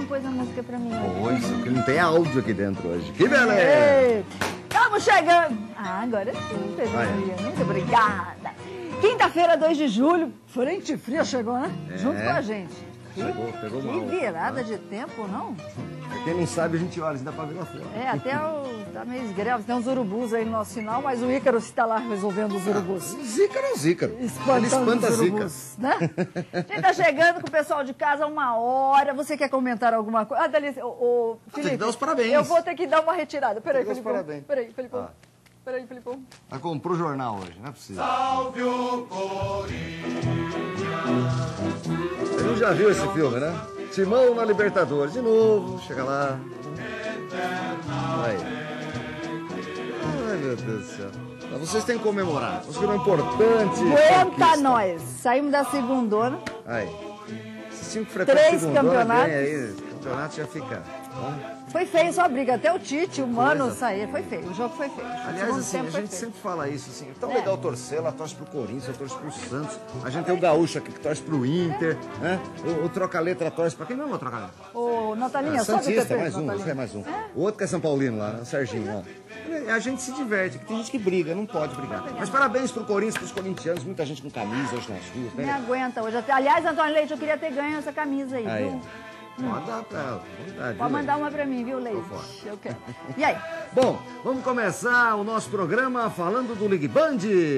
não pôs a música pra mim. Pois, que não tem áudio aqui dentro hoje. Que beleza! Estamos chegando! Ah, agora sim, Pedro Maria. Muito obrigada. Quinta-feira, 2 de julho, frente fria chegou, né? Junto com a gente. Chegou, pegou mal. Que virada de tempo, não? Quem não sabe, a gente olha, ainda pra ver lá fora. É, até tá meio esgreve. Tem uns urubus aí no nosso sinal, mas o Ícaro está lá resolvendo os urubus. Zícaro é o Zícaro. Ele Espanta espanta a os zica. urubus, né? A gente tá chegando com o pessoal de casa 1h. Você quer comentar alguma coisa? Ah, Dalícia, Tem que dar os parabéns. Eu vou ter que dar uma retirada. Peraí, Tem que dar os Felipão. parabéns. Peraí, Felipão. Peraí, Felipão. Ela comprou o jornal hoje, não é possível. Salve o Corinthians. Você não já viu esse filme, né? Timão na Libertadores. De novo, chega lá. Aí. Ai, meu Deus do céu. Mas vocês têm que comemorar. Conseguiram importante. Aguenta conquista. nós. Saímos da segundona. Aí. Vocês tinham que fretar 3 a segundona, campeonatos. ganha aí. O campeonato já fica. Bom. Foi feio só a briga. Até o Tite, o Mano, Coisa. sair. Foi feio. O jogo foi feio. O Aliás, segundo assim, tempo a foi gente feio. sempre fala isso, assim, é tão legal torcer, ela torce pro Corinthians, eu torço pro Santos, a gente tem o Gaúcho aqui que torce pro Inter, né? O Troca-Letra torce pra quem mesmo é o Troca-Letra? Ô, Natalinha, sobe o Santista, TP, mais um, Natalinha. é mais um. O outro que é São Paulino lá, o Serginho, ó. A gente se diverte, tem gente que briga, não pode brigar. Mas parabéns pro Corinthians, pros corintianos, muita gente com camisa hoje nas ruas, Me né? aguenta hoje. Aliás, Antônio Leite, eu queria ter ganho essa camisa aí, Aí, viu? pode dar pra ela, vontade. Pode viu, mandar uma pra mim, viu, Leite? Tô fora. Eu quero. E aí? Bom, vamos começar o nosso programa falando do Ligue Band.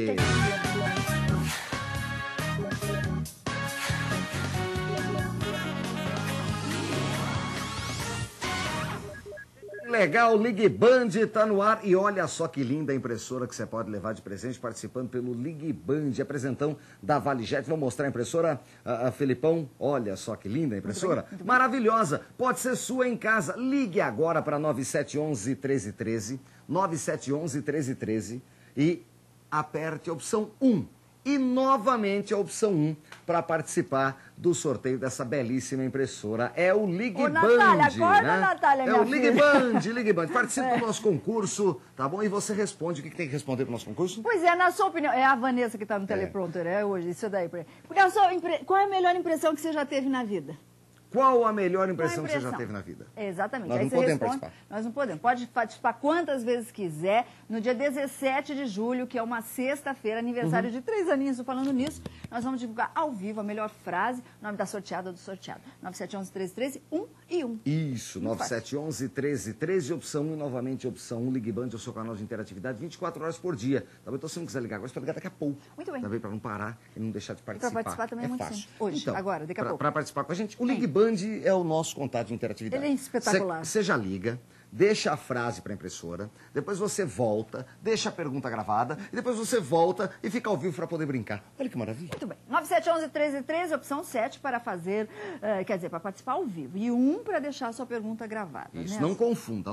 Legal, Ligue Band tá no ar e olha só que linda a impressora que você pode levar de presente participando pelo Ligue Band, apresentão da ValiJet. Vou mostrar a impressora, a Felipão, olha só que linda a impressora, muito bem. Maravilhosa, pode ser sua em casa. Ligue agora para 9711-1313, 9711-1313 e aperte a opção 1. E novamente a opção 1 para participar do sorteio dessa belíssima impressora. É o Ligue Ô, Band, Natália, acorda, né? Natália, É minha o Ligue filha. Band, Ligue Band. Participe do nosso concurso, tá bom? E você responde. O que tem que responder pro nosso concurso? Pois é, na sua opinião, é a Vanessa que tá no teleprompter, é hoje, isso daí. Porque qual é a melhor impressão que você já teve na vida? Qual a melhor Qual a impressão que você já teve na vida? Exatamente. Nós Aí não você podemos responde, participar. Nós não podemos. Pode participar quantas vezes quiser. No dia 17 de julho, que é uma sexta-feira, aniversário de 3 aninhos, falando nisso, nós vamos divulgar ao vivo a melhor frase, o nome da sorteada ou do sorteado. 9711-1313, 1 e 1. Isso, Muito fácil. 9711-1313, opção 1 e novamente opção 1. Ligue Band é o seu canal de interatividade 24 horas por dia. Tá bom? Então, se você não quiser ligar agora, você pode ligar daqui a pouco. Muito bem. Tá bem? Pra não parar e não deixar de participar. participar também é muito fácil. simples. Hoje, agora, daqui a pouco. Pra participar com a gente, o Ligue Band é o nosso contato de interatividade. Ele é espetacular. Você já liga, deixa a frase para a impressora, depois você volta, deixa a pergunta gravada, e depois você volta e fica ao vivo para poder brincar. Olha que maravilha. Muito bem. 9711-1313, opção 7 para fazer, quer dizer, para participar ao vivo. E 1 para deixar a sua pergunta gravada. Isso, né? não confunda.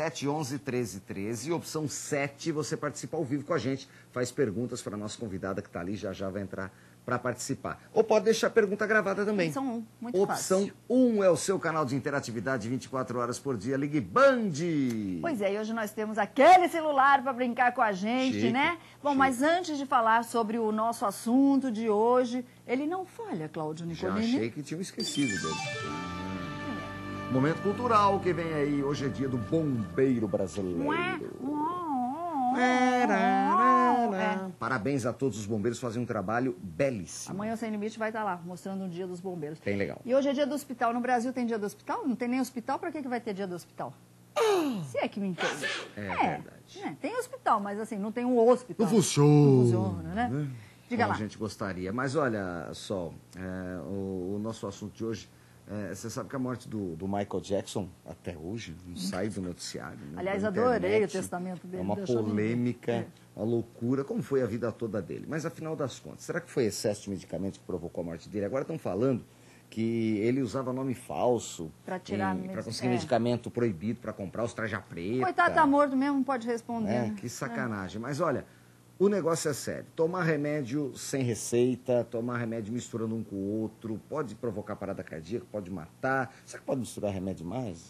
9711-1313, opção 7, você participa ao vivo com a gente, faz perguntas para a nossa convidada que está ali, já já vai entrar para participar. Ou pode deixar a pergunta gravada também. Opção 1, muito Opção fácil. 1 é o seu canal de interatividade 24 horas por dia. Ligue Band. Pois é, e hoje nós temos aquele celular para brincar com a gente, Chique, né? Bom, chique. mas antes de falar sobre o nosso assunto de hoje, ele não falha, Cláudio Já Nicolini. achei que tinham esquecido dele. Momento cultural que vem aí. Hoje é dia do bombeiro brasileiro. É. Parabéns a todos os bombeiros, fazem um trabalho belíssimo. Amanhã o Sem Limite vai estar lá, mostrando o dia dos bombeiros. Bem legal. E hoje é dia do hospital. No Brasil tem dia do hospital? Não tem nem hospital? Para que vai ter dia do hospital? Se é que me entende. É verdade. Tem hospital, mas assim, não tem um hospital. Não funciona. Não funciona, né? Diga Como lá. a gente gostaria. Mas olha, Sol, o nosso assunto de hoje, você sabe que a morte do Michael Jackson, até hoje, não sai do noticiário. Né? Aliás, Da adorei internet. o testamento dele. É uma deixou lindo. polêmica, É. uma loucura, como foi a vida toda dele. Mas afinal das contas, será que foi excesso de medicamento que provocou a morte dele? Agora estão falando que ele usava nome falso Pra tirar para conseguir é. medicamento proibido para comprar, os traja preta. Coitado, tá morto mesmo, não pode responder. É, né? que sacanagem. Mas olha, o negócio é sério. Tomar remédio sem receita, tomar remédio misturando um com o outro, pode provocar parada cardíaca, pode matar. Será que pode misturar remédio demais?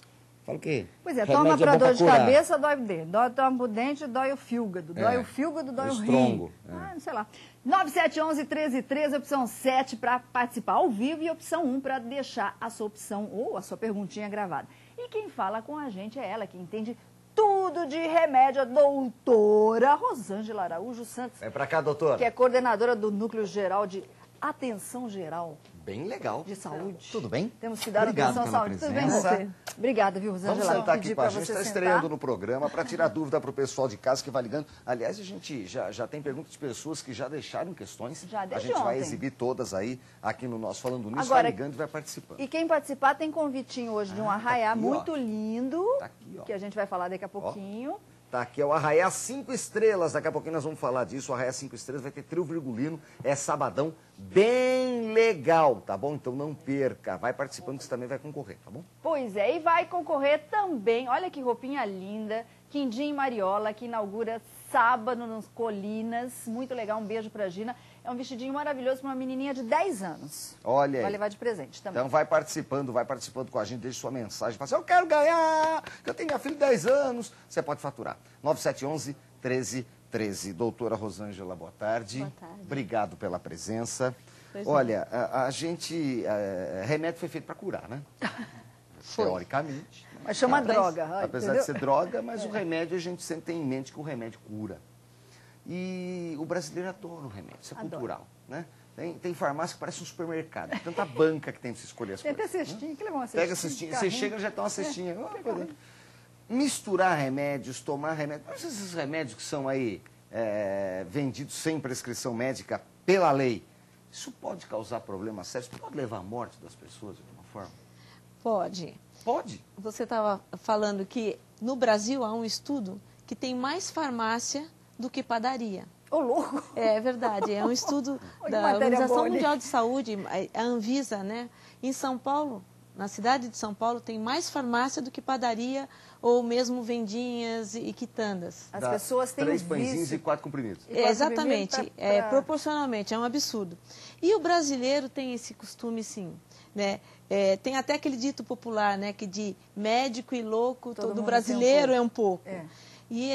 Fala o quê? Pois é, Remédio toma para bom dor de curar. cabeça, dói o dente. Toma o dente, dói o fígado. Dói o fígado, dói o rim. estrongo. Não sei lá. 9711-1313, opção 7 para participar ao vivo e opção 1 para deixar a sua opção ou a sua perguntinha gravada. E quem fala com a gente é ela, que entende tudo de remédio, a doutora Rosângela Araújo Santos, Vem pra cá, doutora. que é coordenadora do Núcleo Geral de Atenção Geral Bem legal. de Saúde. Tudo bem? Temos que dar Obrigado atenção à pela saúde. Tudo bem, presença. você? Obrigada, viu, Vamos Rosângela? sentar aqui Pedir com a pra gente, você está sentar. estreando no programa para tirar dúvida para o pessoal de casa que vai ligando. Aliás, a gente já tem perguntas de pessoas que já deixaram questões. Já, a desde gente vai ontem. exibir todas aí aqui no nosso Falando Nisso, Agora, vai ligando e vai participando. E quem participar tem convitinho hoje de um arraiá aqui, ó. muito lindo, Tá aqui, ó. que a gente vai falar daqui a pouquinho. Tá aqui, é o Arraiá 5 Estrelas. Daqui a pouquinho nós vamos falar disso. O Arraiá 5 Estrelas vai ter trio virgulino. É sabadão bem legal, tá bom? Então não perca. Vai participando que você também vai concorrer, tá bom? Pois é, e vai concorrer também, olha que roupinha linda, Quindim Mariola, que inaugura sábado nas Colinas. Muito legal, um beijo pra Gina. É um vestidinho maravilhoso para uma menininha de 10 anos. Olha aí. Vai levar de presente também. Então vai participando com a gente, deixe sua mensagem. Fala assim, eu quero ganhar, que eu tenho minha filha de 10 anos. Você pode faturar. 9711-1313. Doutora Rosângela, boa tarde. Boa tarde. Obrigado pela presença. Pois Olha, a gente... remédio foi feito para curar, né? Teoricamente. Mas chama droga. Apesar entendeu? de ser droga, mas o remédio a gente sempre tem em mente que o remédio cura. E o brasileiro adora o remédio, isso é Adora. cultural, né? Tem farmácia que parece um supermercado, tanta banca que tem para você escolher as Tem até coisas. cestinha, que levar uma cestinha. Pega a cestinha, você carrinho. chega já tem uma cestinha. Misturar remédios, tomar remédios, mas esses remédios que são aí vendidos sem prescrição médica pela lei, isso pode causar problemas sérios, pode levar à morte das pessoas de alguma forma? Pode. Pode. Você estava falando que no Brasil há um estudo que tem mais farmácia do que padaria. Ô, louco! É verdade, é um estudo Olha que da matéria Organização boa ali. Mundial de Saúde, a Anvisa, né? Em São Paulo, na cidade de São Paulo, tem mais farmácia do que padaria ou mesmo vendinhas e quitandas. As Dá pessoas têm 3 um pãezinhos vício. e 4 comprimidos. E quase Exatamente, bebida pra- proporcionalmente, é um absurdo. E o brasileiro tem esse costume, sim, né? Tem até aquele dito popular, né, que de médico e louco, Todo todo mundo brasileiro tem é um pouco. É. E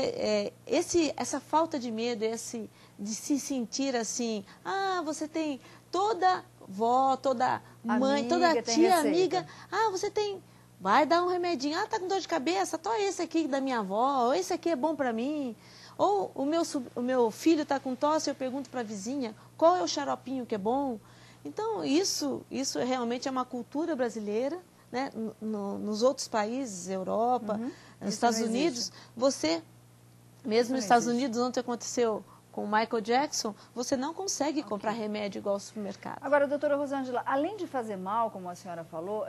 essa falta de medo, de se sentir assim, você tem toda vó, toda mãe, Amiga, toda tem tia, receita. amiga, você tem... Vai dar um remedinho. Tá com dor de cabeça? Toma esse aqui da minha avó. Ou esse aqui é bom para mim. Ou o meu filho está com tosse, eu pergunto para a vizinha qual é o xaropinho que é bom. Então, isso realmente é uma cultura brasileira, né? Nos outros países, Europa, nos Isso Estados não Unidos, existe. você, mesmo não nos Estados existe. Unidos, ontem aconteceu com o Michael Jackson, você não consegue comprar remédio igual ao supermercado. Agora, doutora Rosângela, além de fazer mal, como a senhora falou,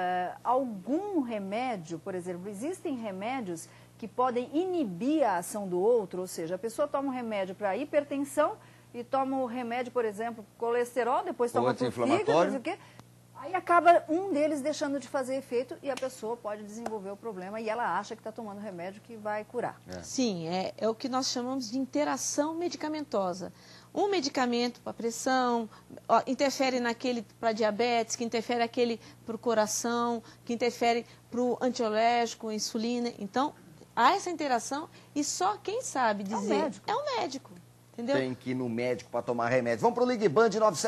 algum remédio, por exemplo, existem remédios que podem inibir a ação do outro, ou seja, a pessoa toma um remédio para hipertensão e toma o remédio, por exemplo, colesterol, depois toma para o fígado, não sei o quê. Aí acaba um deles deixando de fazer efeito e a pessoa pode desenvolver o problema e ela acha que está tomando remédio que vai curar. Sim, é o que nós chamamos de interação medicamentosa. Um medicamento para pressão, interfere naquele para diabetes, que interfere aquele para o coração, que interfere para o antialérgico, insulina. Então, há essa interação e só quem sabe dizer médico. é um médico. Entendeu? Tem que ir no médico para tomar remédio. Vamos para o Ligue Band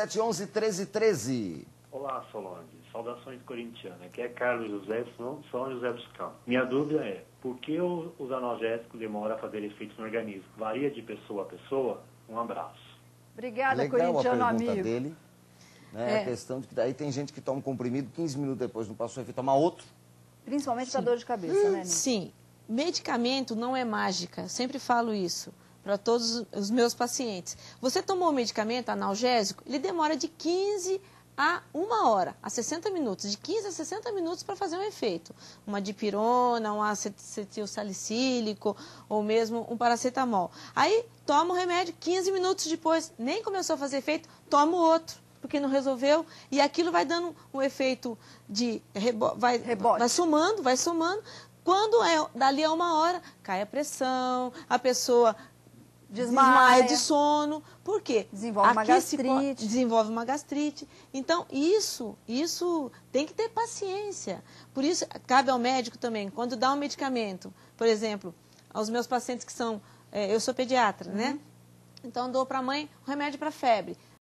9711-1313. Olá, Solange. Saudações corintianas. Aqui é Carlos José, São José dos Campos. Minha dúvida é, por que os analgésicos demoram a fazer efeito no organismo? Varia de pessoa a pessoa? Um abraço. Obrigada, Legal a corintiano pergunta amigo. dele. Né? A questão de que daí tem gente que toma um comprimido, 15 minutos depois não passou efeito, toma outro. Principalmente para dor de cabeça, né, Nini? Sim, medicamento não é mágica, eu sempre falo isso para todos os meus pacientes. Você tomou o medicamento analgésico, ele demora de 15 a 1 hora, a 60 minutos, de 15 a 60 minutos para fazer um efeito. Uma dipirona, um acetilsalicílico ou mesmo um paracetamol. Aí toma o remédio, 15 minutos depois, nem começou a fazer efeito, toma o outro, porque não resolveu, e aquilo vai dando um efeito de rebote. Vai somando. Quando dali a 1 hora, cai a pressão, a pessoa Desmaia de sono. Por quê? Desenvolve uma gastrite. Desenvolve uma gastrite. Então, isso tem que ter paciência. Por isso, cabe ao médico também, quando dá um medicamento, por exemplo, aos meus pacientes que são... eu sou pediatra, né? Então, dou para a mãe um remédio para febre.